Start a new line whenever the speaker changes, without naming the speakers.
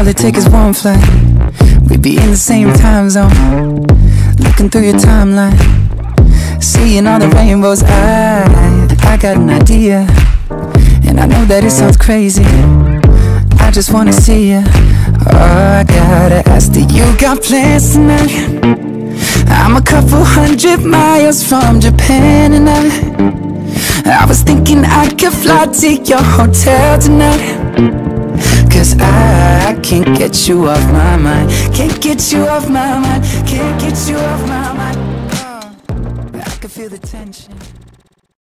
all it takes is one flight, we'd be in the same time zone. Looking through your timeline, seeing all the rainbows. I got an idea, and I know that it sounds crazy. I just wanna see ya. Oh, I gotta ask, do you got plans tonight? I'm a couple 100 miles from Japan, and I was thinking I could fly to your hotel tonight. 'Cause I can't get you off my mind. Can't get you off my mind. Can't get you off my mind. I can feel the tension.